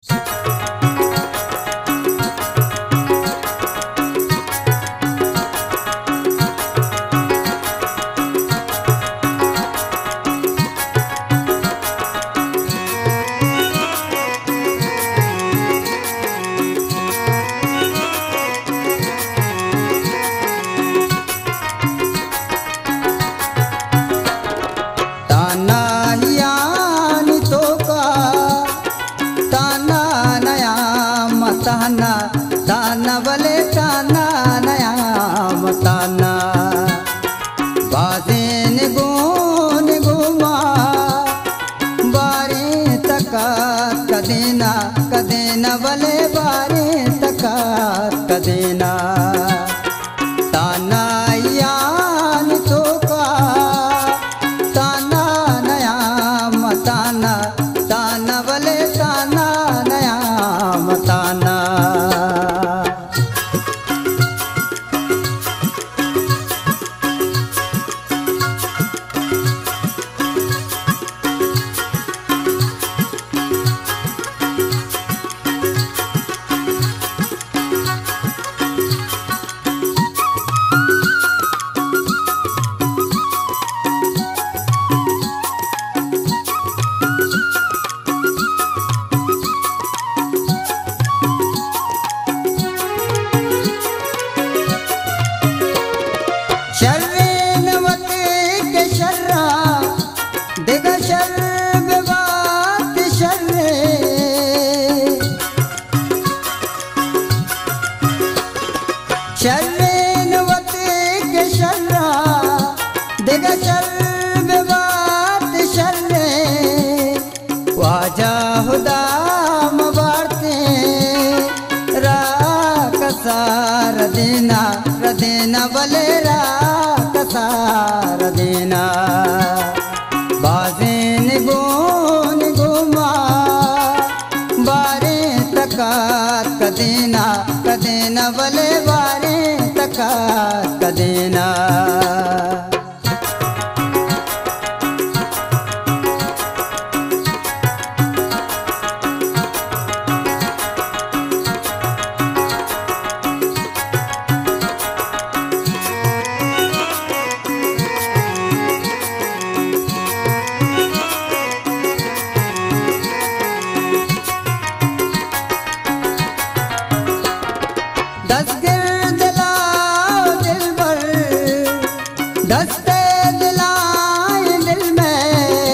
ताना ताना बले ताना नया मताना बाजेन गोन गुमा बारे तका कदेना कदेना बले बारे तका कदेना ताना यान तो का ताना नया मताना ताना बले ताना नया मताना वाजा हुदा मबारते राकसार देना रदेना बले राकसार देना बाजेन गोन गुमा बारे तकात कदेना कदेना बले बारे तकात कदेना दस्ते दिलाए दिल में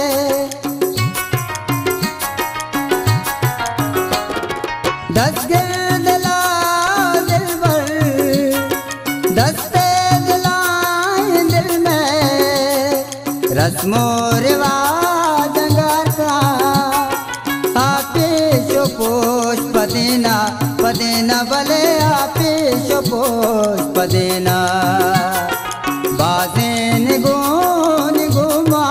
दस्तगिर दिलाए दिल पर दस्ते दिलाए दिल में रस्मो रिवाज अंगार का आपेश पोष पदेना पदेना बले आपेश पोष पदेना बाजेन गोन गुमा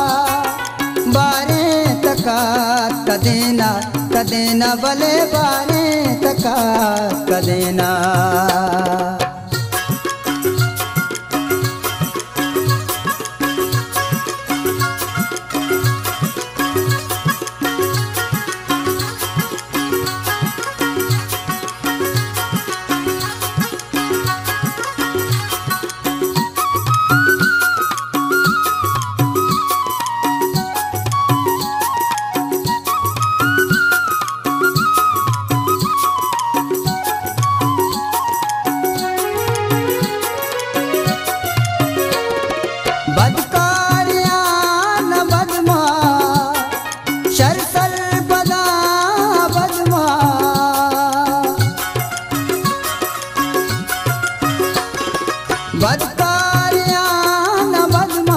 बारे तकात कदेना कदेना बले बारे तकात कदेना बदकारियान बदमा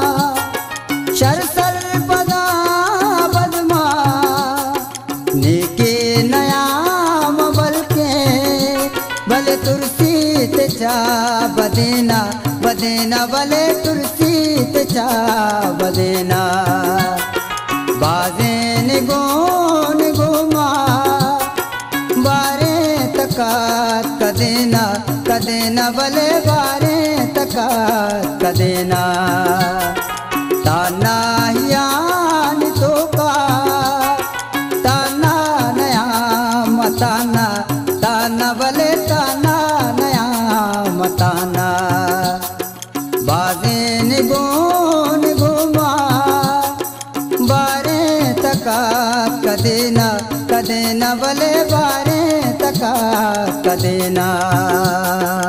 शरसर पदा बदमा नेके नयाम बलके बले तुरसी तेचा बदेना बदेना बले तुरसी तेचा बदेना बाजेन गोन गुमा बारे तकात कदेना कदेना बले बारे तकात कदेना ताना यान तो का ताना नया मताना ताना बले ताना नया मताना बाजे निगोन घुमा बारे तका कदे न बले बारे तका कदे ना।